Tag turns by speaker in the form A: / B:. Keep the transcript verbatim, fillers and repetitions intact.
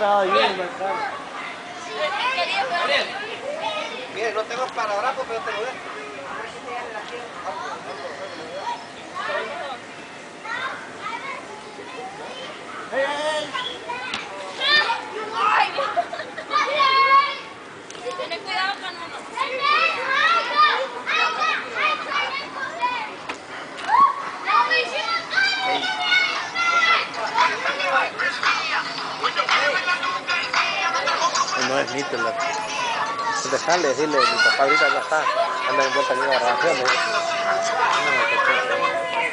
A: estaba viendo acá.
B: Mire, no tengo paragrafo, pero te lo dejo.
A: ¡Ey, ey,
C: Ten cuidado con uno.
A: no es nítido. Dejarle, decirle, mi papá ahorita ya está, anda en vuelta en la grabación. ¿Eh? No,